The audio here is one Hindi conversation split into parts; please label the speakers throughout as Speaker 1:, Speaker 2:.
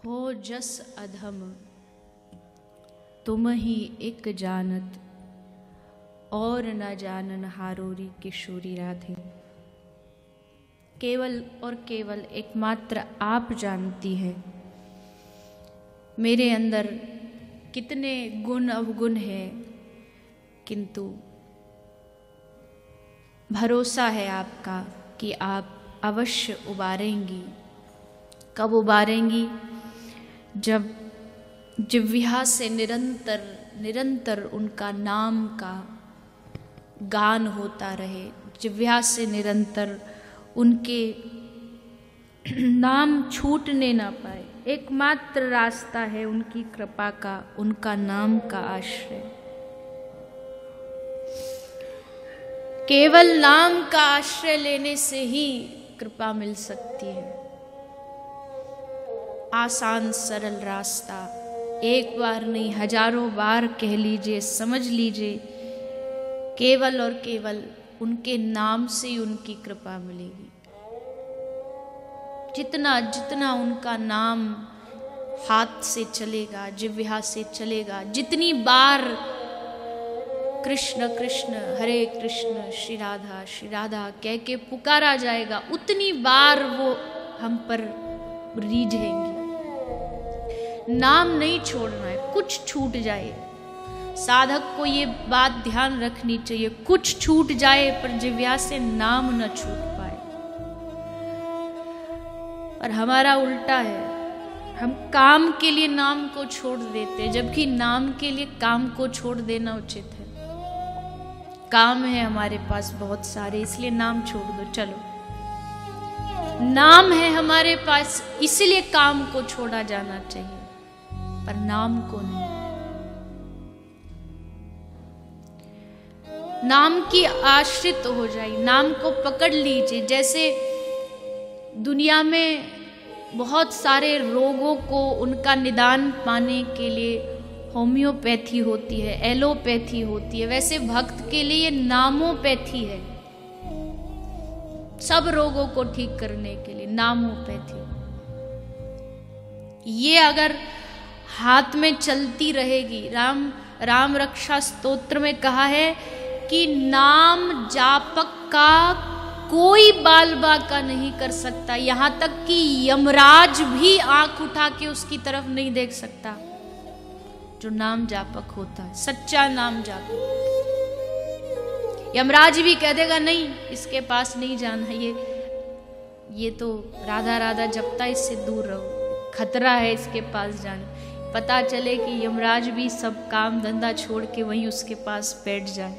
Speaker 1: हो जस अधम तुम ही एक जानत, और न जानन हारोरी किशोरी राधे। केवल और केवल एकमात्र आप जानती है मेरे अंदर कितने गुण अवगुण हैं, किंतु भरोसा है आपका कि आप अवश्य उबारेंगी। कब उबारेंगी? जब जिह्वा से निरंतर निरंतर उनका नाम का गान होता रहे, जिह्वा से निरंतर उनके नाम छूटने ना पाए। एकमात्र रास्ता है उनकी कृपा का, उनका नाम का आश्रय। केवल नाम का आश्रय लेने से ही कृपा मिल सकती है। आसान सरल रास्ता, एक बार नहीं हजारों बार कह लीजिए, समझ लीजिए, केवल और केवल उनके नाम से ही उनकी कृपा मिलेगी। जितना जितना उनका नाम हाथ से चलेगा, जिह्वा से चलेगा, जितनी बार कृष्ण कृष्ण हरे कृष्ण श्री राधा कह के पुकारा जाएगा, उतनी बार वो हम पर रीझेंगी। नाम नहीं छोड़ना है, कुछ छूट जाए, साधक को ये बात ध्यान रखनी चाहिए, कुछ छूट जाए पर जिह्वा से नाम न छूट पाए। और हमारा उल्टा है, हम काम के लिए नाम को छोड़ देते, जबकि नाम के लिए काम को छोड़ देना उचित है। काम है हमारे पास बहुत सारे, इसलिए नाम छोड़ दो, चलो। नाम है हमारे पास, इसलिए काम को छोड़ा जाना चाहिए, पर नाम को नहीं। नाम की आश्रित हो जाइए, नाम को पकड़ लीजिए। जैसे दुनिया में बहुत सारे रोगों को उनका निदान पाने के लिए होम्योपैथी होती है, एलोपैथी होती है, वैसे भक्त के लिए नामोपैथी है। सब रोगों को ठीक करने के लिए नामोपैथी। ये अगर हाथ में चलती रहेगी, राम रक्षा स्तोत्र में कहा है कि नाम जापक का कोई बाल बाका नहीं कर सकता, यहां तक कि यमराज भी आंख उठा के उसकी तरफ नहीं देख सकता। जो नाम जापक होता है, सच्चा नाम जापक, यमराज भी कह देगा नहीं, इसके पास नहीं जाना, ये तो राधा राधा जपता, इससे दूर रहो, खतरा है इसके पास जाने। पता चले कि यमराज भी सब काम धंधा छोड़ के वहीं उसके पास बैठ जाए।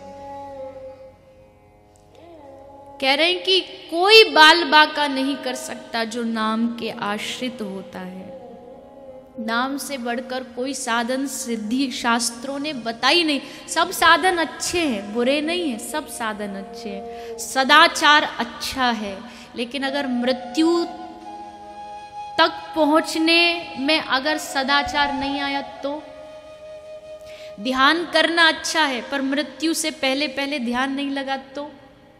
Speaker 1: कह रहे हैं कि कोई बाल बाका नहीं कर सकता जो नाम के आश्रित होता है। नाम से बढ़कर कोई साधन सिद्धि शास्त्रों ने बताई नहीं। सब साधन अच्छे हैं, बुरे नहीं है, सब साधन अच्छे हैं। सदाचार अच्छा है, लेकिन अगर मृत्यु तक पहुंचने में अगर सदाचार नहीं आया तो। ध्यान करना अच्छा है, पर मृत्यु से पहले पहले ध्यान नहीं लगा तो।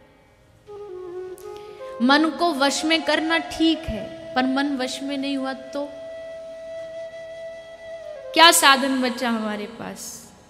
Speaker 1: मन को वश में करना ठीक है, पर मन वश में नहीं हुआ तो। क्या साधन बचा हमारे पास?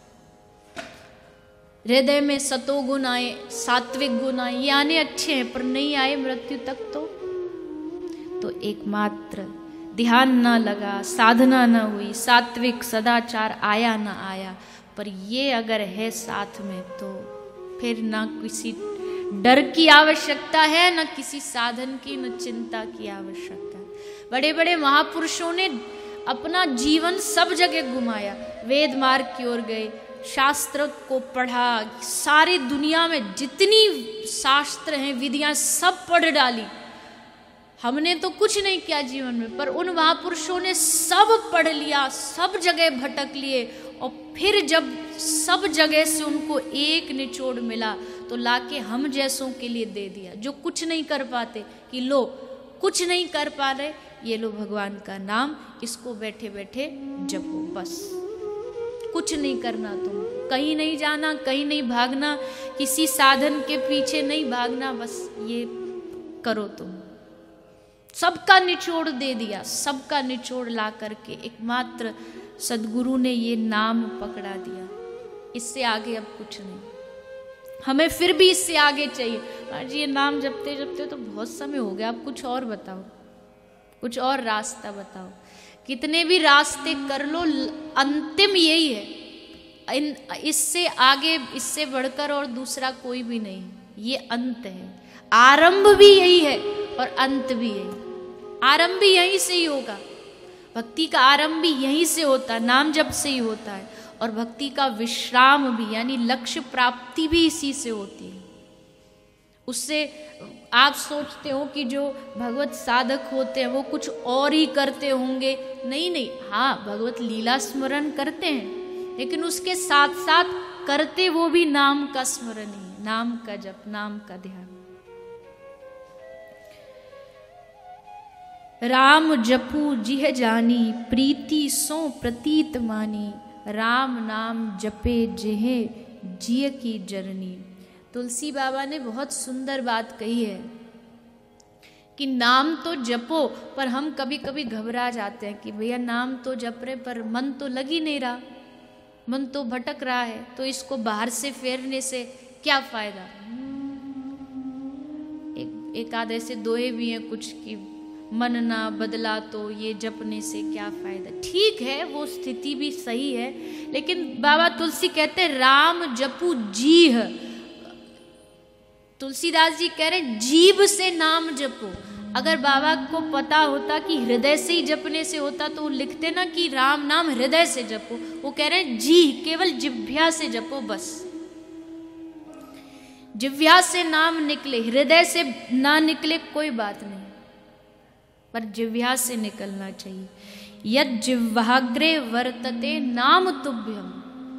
Speaker 1: हृदय में सतोगुण आए, सात्विक गुण आए, ये आने अच्छे हैं, पर नहीं आए मृत्यु तक तो एकमात्र ध्यान ना लगा, साधना ना हुई, सात्विक सदाचार आया ना आया, पर ये अगर है साथ में तो फिर ना किसी डर की आवश्यकता है, ना किसी साधन की, न चिंता की आवश्यकता। बड़े बड़े महापुरुषों ने अपना जीवन सब जगह घुमाया, वेद मार्ग की ओर गए, शास्त्र को पढ़ा, सारी दुनिया में जितनी शास्त्र हैं, विधियां सब पढ़ डाली। हमने तो कुछ नहीं किया जीवन में, पर उन महापुरुषों ने सब पढ़ लिया, सब जगह भटक लिए, और फिर जब सब जगह से उनको एक निचोड़ मिला तो लाके हम जैसों के लिए दे दिया, जो कुछ नहीं कर पाते, कि लो कुछ नहीं कर पा रहे, ये लो भगवान का नाम, इसको बैठे बैठे जपो, बस कुछ नहीं करना, तुम कहीं नहीं जाना, कहीं नहीं भागना, किसी साधन के पीछे नहीं भागना, बस ये करो तुम। सबका निचोड़ दे दिया, सबका निचोड़ ला करके एकमात्र सदगुरु ने ये नाम पकड़ा दिया। इससे आगे अब कुछ नहीं, हमें फिर भी इससे आगे चाहिए। आज ये नाम जपते जपते तो बहुत समय हो गया, आप कुछ और बताओ, कुछ और रास्ता बताओ। कितने भी रास्ते कर लो, अंतिम यही है। इससे आगे, इससे बढ़कर और दूसरा कोई भी नहीं। ये अंत है, आरंभ भी यही है और अंत भी यही। आरंभ भी यहीं से ही होगा, भक्ति का आरंभ भी यहीं से होता है, नाम जप से ही होता है। और भक्ति का विश्राम भी, यानी लक्ष्य प्राप्ति भी इसी से होती है। उससे आप सोचते हो कि जो भगवत साधक होते हैं वो कुछ और ही करते होंगे, नहीं नहीं, हाँ भगवत लीला स्मरण करते हैं, लेकिन उसके साथ साथ करते वो भी नाम का स्मरण ही, नाम का जप, नाम का ध्यान। राम जपू जिह जानी, प्रीति सो प्रतीत मानी, राम नाम जपे जिहे जिय की जरनी। तुलसी बाबा ने बहुत सुंदर बात कही है कि नाम तो जपो, पर हम कभी कभी घबरा जाते हैं कि भैया नाम तो जप रहे पर मन तो लग ही नहीं रहा, मन तो भटक रहा है, तो इसको बाहर से फेरने से क्या फायदा। एक आध ऐसे दोहे भी हैं कुछ कि मन ना बदला तो ये जपने से क्या फायदा। ठीक है, वो स्थिति भी सही है, लेकिन बाबा तुलसी कहते हैं राम जपू जीह। तुलसीदास जी कह रहे जीभ से नाम जपो। अगर बाबा को पता होता कि हृदय से ही जपने से होता तो वो लिखते ना कि राम नाम हृदय से जपो। वो कह रहे हैं जी, केवल जिह्वा से जपो, बस जिह्वा से नाम निकले, हृदय से ना निकले कोई बात नहीं, पर जिह्वा से निकलना चाहिए। यद जिह्वाग्रे वर्तते नाम तुभ्यम।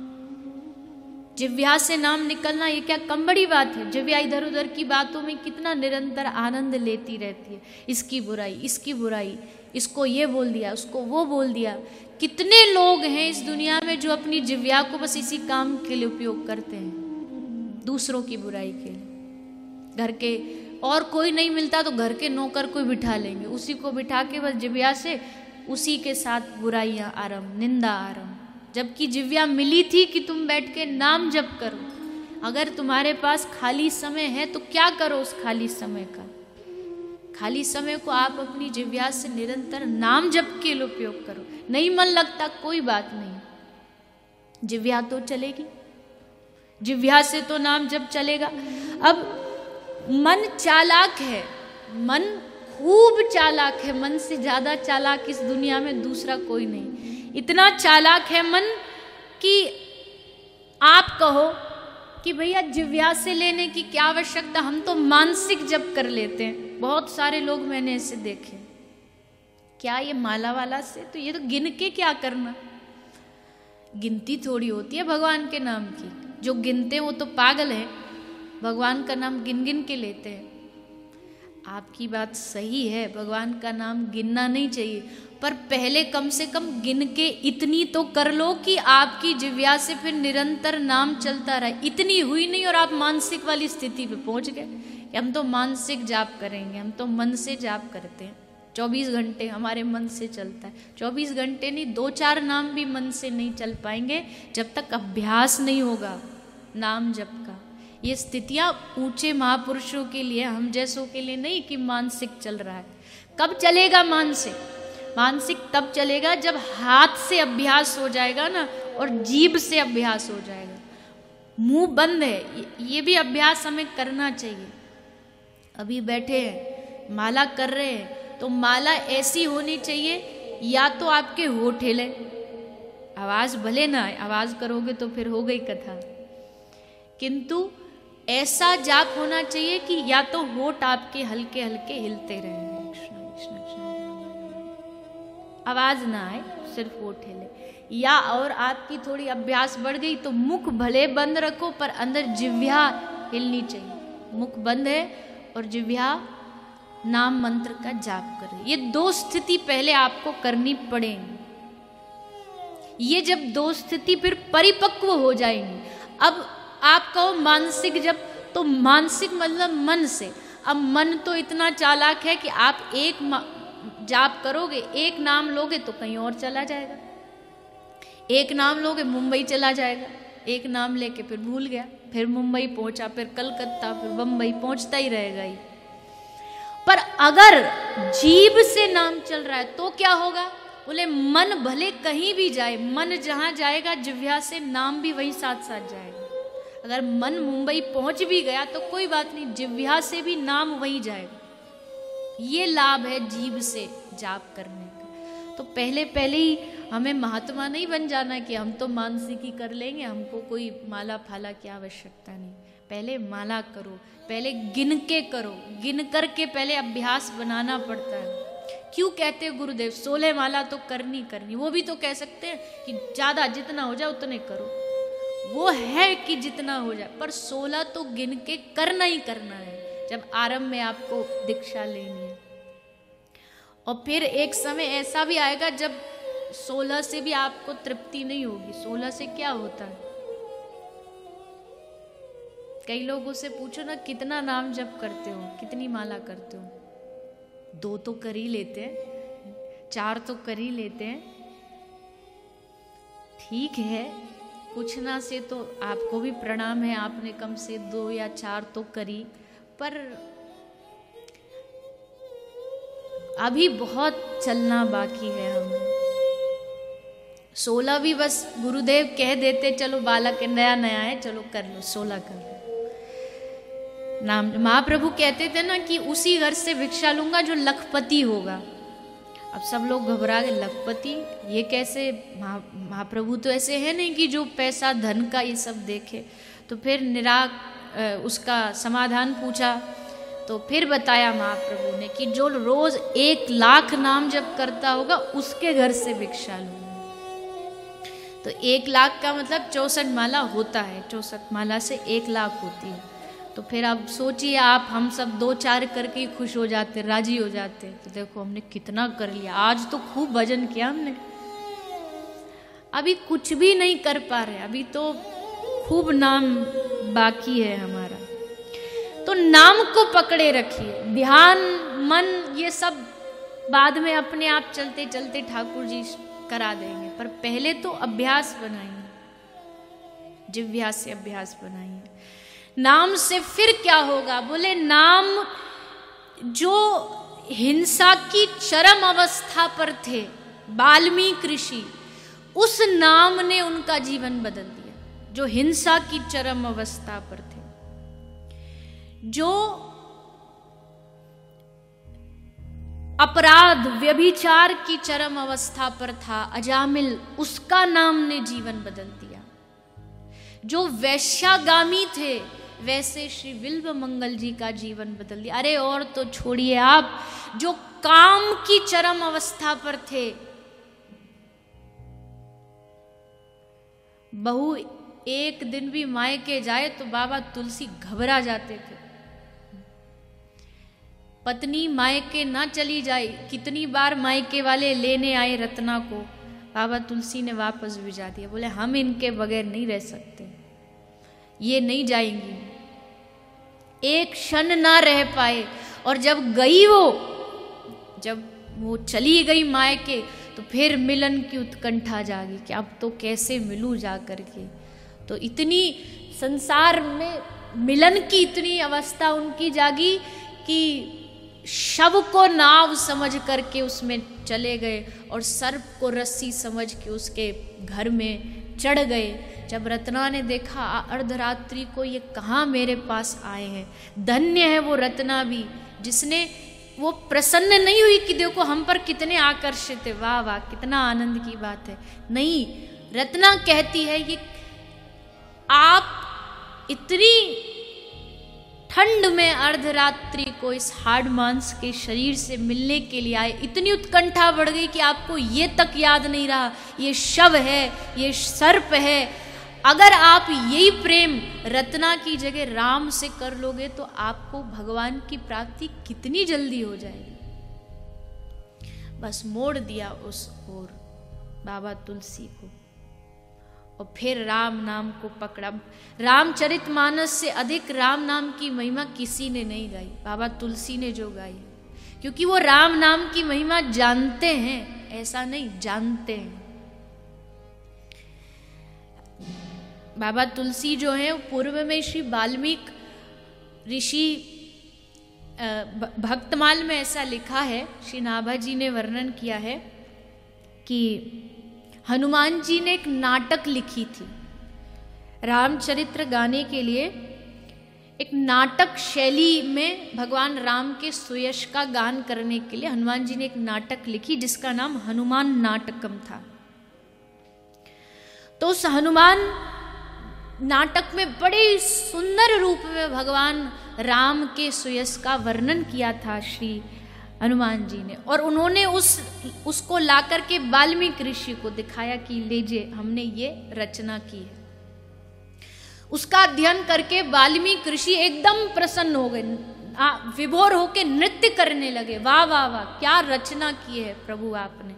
Speaker 1: जिह्वा से नाम निकलना ये क्या कम बड़ी बात है। जिह्वा इधर उधर की बातों में कितना निरंतर आनंद लेती रहती है, इसकी बुराई, इसकी बुराई, इसको ये बोल दिया, उसको वो बोल दिया। कितने लोग हैं इस दुनिया में जो अपनी जिह्वा को बस इसी काम के लिए उपयोग करते हैं, दूसरों की बुराई के लिए। घर के और कोई नहीं मिलता तो घर के नौकर को बिठा लेंगे, उसी को बिठा के बस जिह्वा से उसी के साथ बुराइयां आरंभ, निंदा आरंभ। जबकि जिह्वा मिली थी कि तुम बैठ के नाम जप करो। अगर तुम्हारे पास खाली समय है तो क्या करो उस खाली समय का। खाली समय को आप अपनी जिह्वा से निरंतर नाम जप के लिए उपयोग करो। नहीं मन लगता कोई बात नहीं, जिह्वा तो चलेगी, जिह्वा से तो नाम जप चलेगा। अब मन चालाक है, मन खूब चालाक है, मन से ज्यादा चालाक इस दुनिया में दूसरा कोई नहीं। इतना चालाक है मन कि आप कहो कि भैया जिह्वा से लेने की क्या आवश्यकता, हम तो मानसिक जप कर लेते हैं। बहुत सारे लोग मैंने ऐसे देखे, क्या ये माला वाला से, तो ये तो गिन के क्या करना, गिनती थोड़ी होती है भगवान के नाम की। जो गिनते हैं वो तो पागल है, भगवान का नाम गिन गिन के लेते हैं। आपकी बात सही है, भगवान का नाम गिनना नहीं चाहिए, पर पहले कम से कम गिन के इतनी तो कर लो कि आपकी जिह्वा से फिर निरंतर नाम चलता रहे। इतनी हुई नहीं और आप मानसिक वाली स्थिति पे पहुंच गए कि हम तो मानसिक जाप करेंगे, हम तो मन से जाप करते हैं, 24 घंटे हमारे मन से चलता है। 24 घंटे नहीं, 2-4 नाम भी मन से नहीं चल पाएंगे जब तक अभ्यास नहीं होगा नाम जप का। ये स्थितियां ऊंचे महापुरुषों के लिए, हम जैसों के लिए नहीं कि मानसिक चल रहा है। कब चलेगा मानसिक? मानसिक तब चलेगा जब हाथ से अभ्यास हो जाएगा ना, और जीभ से अभ्यास हो जाएगा। मुंह बंद है, ये भी अभ्यास हमें करना चाहिए। अभी बैठे हैं, माला कर रहे हैं, तो माला ऐसी होनी चाहिए, या तो आपके होठ हिले, आवाज भले ना आए, आवाज करोगे तो फिर हो गई कथा, किंतु ऐसा जाप होना चाहिए कि या तो होठ आपके हल्के हल्के हिलते रहे, आवाज ना आए, सिर्फ होठ हिले। या और आपकी थोड़ी अभ्यास बढ़ गई तो मुख भले बंद रखो पर अंदर जिह्वा हिलनी चाहिए। मुख बंद है और जिह्वा नाम मंत्र का जाप कर रही। ये 2 स्थिति पहले आपको करनी पड़ेंगी। ये जब 2 स्थिति फिर परिपक्व हो जाएंगी। अब आप कहो मानसिक जब, तो मानसिक मतलब मन से। अब मन तो इतना चालाक है कि आप एक जाप करोगे, एक नाम लोगे तो कहीं और चला जाएगा, एक नाम लोगे मुंबई चला जाएगा, एक नाम लेके फिर भूल गया, फिर मुंबई पहुंचा, फिर कलकत्ता, फिर बंबई, पहुंचता ही रहेगा ही। पर अगर जीभ से नाम चल रहा है तो क्या होगा? बोले मन भले कहीं भी जाए, मन जहां जाएगा जिह्वा से नाम भी वहीं साथ साथ जाएगा। अगर मन मुंबई पहुंच भी गया तो कोई बात नहीं, जिह्वा से भी नाम वहीं जाएगा। ये लाभ है जीभ से जाप करने का। तो पहले पहले ही हमें महात्मा नहीं बन जाना कि हम तो मानसिकी कर लेंगे, हमको कोई माला फाला की आवश्यकता नहीं। पहले माला करो, पहले गिन के करो, गिन करके पहले अभ्यास बनाना पड़ता है। क्यों कहते हैं गुरुदेव 16 माला तो करनी करनी? वो भी तो कह सकते हैं कि ज्यादा जितना हो जाए उतने करो, वो है कि जितना हो जाए, पर 16 तो गिन के करना ही करना है जब आरंभ में आपको दीक्षा लेनी है। और फिर एक समय ऐसा भी आएगा जब 16 से भी आपको तृप्ति नहीं होगी। 16 से क्या होता है? कई लोगों से पूछो ना कितना नाम जप करते हो, कितनी माला करते हो? 2 तो कर ही लेते हैं, 4 तो कर ही लेते हैं। ठीक है, पूछना से तो आपको भी प्रणाम है, आपने कम से 2 या 4 तो करी, पर अभी बहुत चलना बाकी है हमें। 16 भी बस गुरुदेव कह देते चलो बालक नया नया है, चलो कर लो, 16 कर लो नाम। महाप्रभु कहते थे ना कि उसी घर से भिक्षा लूंगा जो लखपति होगा। अब सब लोग घबरा गए, लखपति ये कैसे? महाप्रभु तो ऐसे है नहीं कि जो पैसा धन का ये सब देखे। तो फिर उसका समाधान पूछा तो फिर बताया महाप्रभु ने कि जो रोज 1 लाख नाम जप करता होगा उसके घर से भिक्षा लूंगा। तो 1 लाख का मतलब 64 माला होता है, 64 माला से 1 लाख होती है। तो फिर आप सोचिए, आप हम सब 2-4 करके ही खुश हो जाते, राजी हो जाते। तो देखो हमने कितना कर लिया, आज तो खूब भजन किया हमने। अभी कुछ भी नहीं कर पा रहे, अभी तो खूब नाम बाकी है हमारा। तो नाम को पकड़े रखिए, ध्यान मन ये सब बाद में अपने आप चलते चलते ठाकुर जी करा देंगे, पर पहले तो अभ्यास बनाइए, जिह्वा से अभ्यास बनाइए। नाम से फिर क्या होगा? बोले नाम जो हिंसा की चरम अवस्था पर थे वाल्मीकि ऋषि, उस नाम ने उनका जीवन बदल दिया। जो हिंसा की चरम अवस्था पर थे, जो अपराध व्यभिचार की चरम अवस्था पर था अजामिल, उसका नाम ने जीवन बदल दिया। जो वैश्यागामी थे वैसे श्री बिल्व मंगल जी का जीवन बदल दिया। अरे और तो छोड़िए आप, जो काम की चरम अवस्था पर थे, बहू एक दिन भी मायके जाए तो बाबा तुलसी घबरा जाते थे। पत्नी मायके ना चली जाए, कितनी बार मायके वाले लेने आए रत्ना को, बाबा तुलसी ने वापस भिजा दिया। बोले हम इनके बगैर नहीं रह सकते, ये नहीं जाएंगी, एक क्षण ना रह पाए। और जब गई जब वो चली गई मायके, तो फिर मिलन की उत्कंठा जागी कि अब तो कैसे मिलूं जा करके। तो इतनी संसार में मिलन की इतनी अवस्था उनकी जागी कि शव को नाव समझ करके उसमें चले गए और सर्प को रस्सी समझ के उसके घर में चढ़ गए। जब रत्ना ने देखा अर्धरात्रि को ये कहाँ मेरे पास आए हैं, धन्य है वो रत्ना भी जिसने, वो प्रसन्न नहीं हुई कि देखो हम पर कितने आकर्षित है, वाह वाह कितना आनंद की बात है। नहीं, रत्ना कहती है कि आप इतनी ठंड में अर्धरात्रि को इस हार्ड मांस के शरीर से मिलने के लिए आए, इतनी उत्कंठा बढ़ गई कि आपको ये तक याद नहीं रहा ये शव है, ये सर्प है। अगर आप यही प्रेम रत्ना की जगह राम से कर लोगे तो आपको भगवान की प्राप्ति कितनी जल्दी हो जाएगी। बस मोड़ दिया उस ओर बाबा तुलसी को, और फिर राम नाम को पकड़ा। रामचरितमानस से अधिक राम नाम की महिमा किसी ने नहीं गाई, बाबा तुलसी ने जो गाई है, क्योंकि वो राम नाम की महिमा जानते हैं, ऐसा नहीं जानते हैं। बाबा तुलसी जो है पूर्व में श्री वाल्मीकि ऋषि भक्तमाल में ऐसा लिखा है, श्री नाभा जी ने वर्णन किया है कि हनुमान जी ने एक नाटक लिखी थी रामचरित्र गाने के लिए। एक नाटक शैली में भगवान राम के सुयश का गान करने के लिए हनुमान जी ने एक नाटक लिखी जिसका नाम हनुमान नाटकम था। तो उस हनुमान नाटक में बड़े सुंदर रूप में भगवान राम के सुयश का वर्णन किया था श्री हनुमान जी ने, और उन्होंने उसको ला करके वाल्मीकि ऋषि को दिखाया कि लीजिए हमने ये रचना की है। उसका अध्ययन करके वाल्मीकि ऋषि एकदम प्रसन्न हो गए, विभोर होके नृत्य करने लगे, वाह वाह वाह क्या रचना की है प्रभु आपने।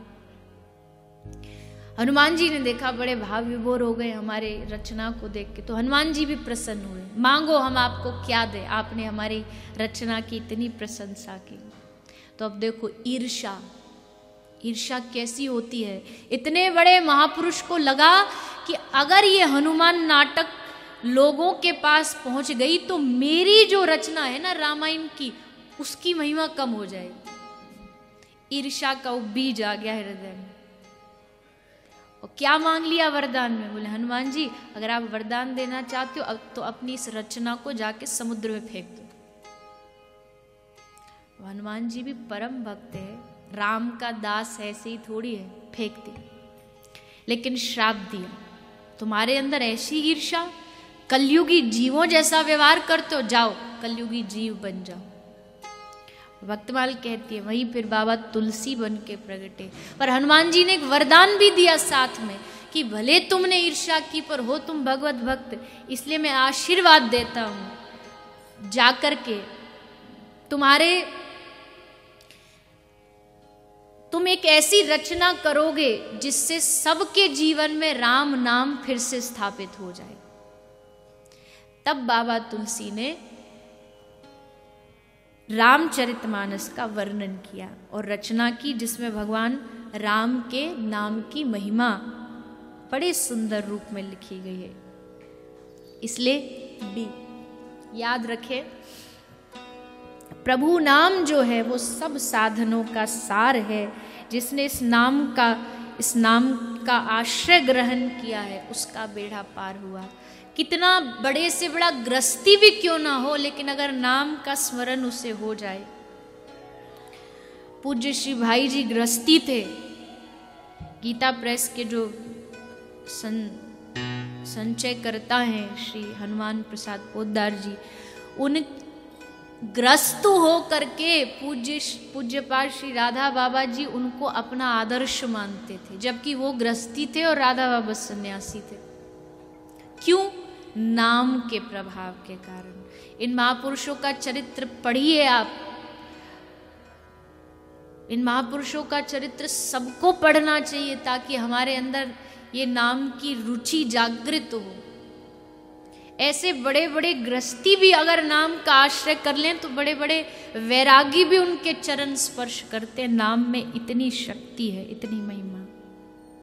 Speaker 1: हनुमान जी ने देखा, बड़े भाव विभोर हो गए हमारे रचना को देख के, तो हनुमान जी भी प्रसन्न हुए, मांगो हम आपको क्या दे, आपने हमारी रचना की इतनी प्रशंसा की। तो अब देखो ईर्ष्या कैसी होती है। इतने बड़े महापुरुष को लगा कि अगर ये हनुमान नाटक लोगों के पास पहुंच गई तो मेरी जो रचना है ना रामायण की, उसकी महिमा कम हो जाएगी। ईर्ष्या का बीज आ गया हृदय में। और क्या मांग लिया वरदान में? बोले हनुमान जी अगर आप वरदान देना चाहते हो तो अपनी इस रचना को जाके समुद्र में फेंक दो। हनुमान जी भी परम भक्त है, राम का दास ऐसे ही थोड़ी है, फेंक दिया। लेकिन श्राप दिया, तुम्हारे अंदर ऐसी ईर्ष्या, कलयुगी जीवों जैसा व्यवहार करते हो, जाओ कलयुगी जीव बन जाओ। भक्तमाल कहती है वहीं फिर बाबा तुलसी बन के प्रगटे। पर हनुमान जी ने एक वरदान भी दिया साथ में कि भले तुमने ईर्ष्या की पर हो तुम भगवत भक्त, इसलिए मैं आशीर्वाद देता हूं, जाकर के तुम एक ऐसी रचना करोगे जिससे सबके जीवन में राम नाम फिर से स्थापित हो जाए। तब बाबा तुलसी ने रामचरितमानस का वर्णन किया और रचना की जिसमें भगवान राम के नाम की महिमा बड़े सुंदर रूप में लिखी गई है। इसलिए भी याद रखें, प्रभु नाम जो है वो सब साधनों का सार है। जिसने इस नाम का आश्रय ग्रहण किया है उसका बेड़ा पार हुआ। कितना बड़े से बड़ा गृहस्थी भी क्यों ना हो, लेकिन अगर नाम का स्मरण उसे हो जाए। पूज्य श्री भाई जी गृहस्थी थे, गीता प्रेस के जो संचय करता है श्री हनुमान प्रसाद पोद्दार जी, उन ग्रस्त हो करके पूज्यपाद श्री राधा बाबा जी उनको अपना आदर्श मानते थे, जबकि वो गृहस्थी थे और राधा बाबा सन्यासी थे। क्यों? नाम के प्रभाव के कारण। इन महापुरुषों का चरित्र पढ़िए आप, इन महापुरुषों का चरित्र सबको पढ़ना चाहिए ताकि हमारे अंदर ये नाम की रुचि जागृत हो। ऐसे बड़े बड़े गृहस्थी भी अगर नाम का आश्रय कर लें तो बड़े बड़े वैरागी भी उनके चरण स्पर्श करते हैं। नाम में इतनी शक्ति है, इतनी महिमा।